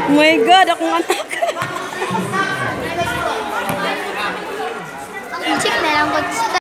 Oh my God, akong anak. Ang chick na lang.